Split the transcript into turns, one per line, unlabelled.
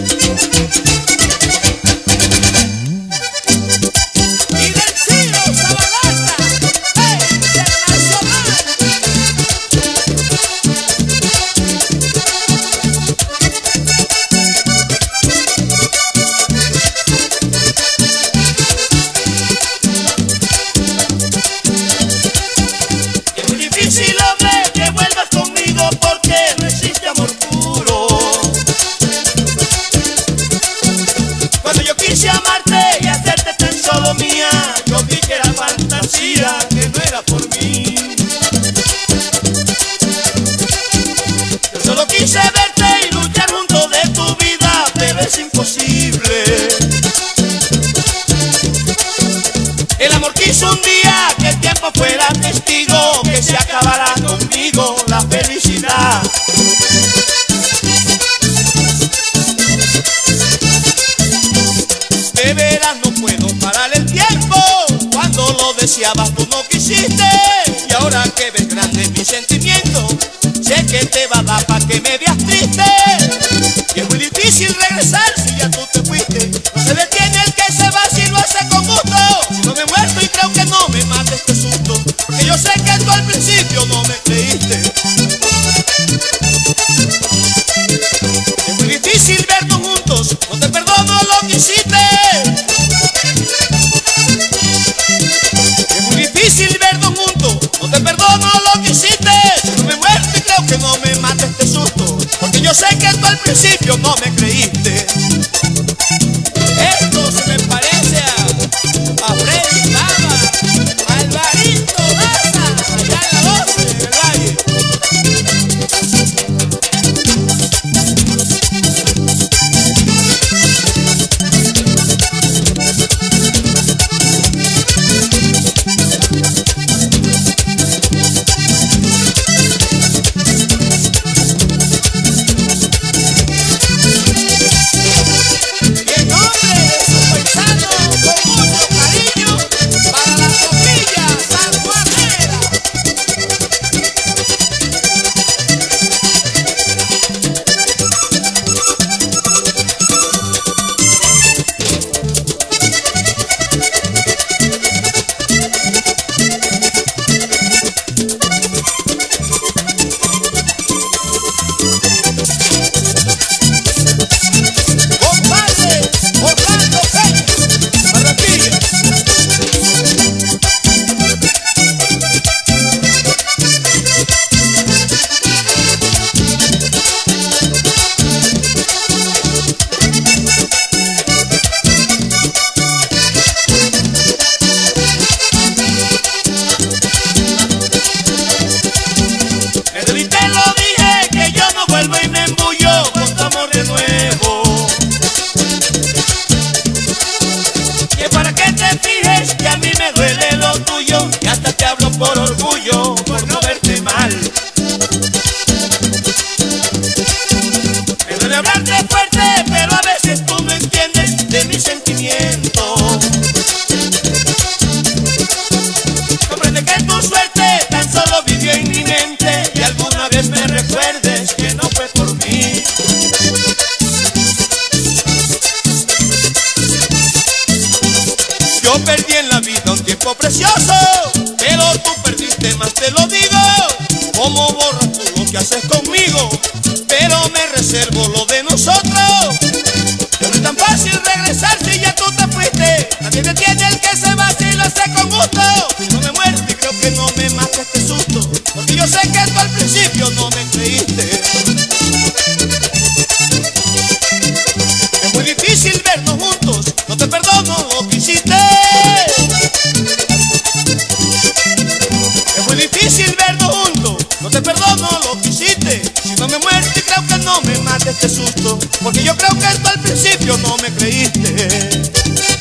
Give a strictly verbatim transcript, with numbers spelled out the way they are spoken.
Quise amarte y hacerte tan solo mía. Yo vi que era fantasía, que no era por mí. Yo solo quise verte y luchar junto de tu vida, pero es imposible. El amor quiso un día que el tiempo fuera testigo, que se acabara conmigo la felicidad. De veras no puedo parar el tiempo, cuando lo deseabas tú no quisiste. Y ahora que ves grande mi sentimiento, sé que te va a dar pa' que me veas triste. Y es muy difícil regresar si ya tú te fuiste. No se detiene el que se va si lo hace con gusto. Si no me he muerto y creo que no me mate este susto, porque yo sé que tú al principio no me creíste. Es muy difícil vernos juntos, no te perdono lo que hiciste. Es muy difícil vernos juntos, no te perdono lo que hiciste. Si no me muerto y creo que no me mate este susto, porque yo sé que tú al principio no me creíste. Esto se me parece a, a Freddy Lava, a Alvarito Daza, allá en la doce del Valle. Por orgullo, por no verte mal. Me duele hablarte fuerte, pero a veces tú no entiendes de mis sentimientos. Comprende que tu suerte tan solo vivió en mi mente, y alguna vez me recuerdes que no fue por mí. Yo perdí en la vida un tiempo precioso, pero tú perdiste más, te lo digo. ¿Cómo borras tú lo que haces conmigo? Pero me reservo lo de nosotros. No es tan fácil regresar si ya tú te fuiste. Nadie detiene el que se va si lo hace con gusto. Si no me muero y creo que no me mate este susto, porque yo sé que tú al principio no me creíste. Es muy difícil vernos juntos, no te perdono lo que hiciste. Es muy difícil vernos juntos, no te perdono lo que hiciste. Si no me muero y creo que no me mate este susto, porque yo creo que tú al principio no me creíste.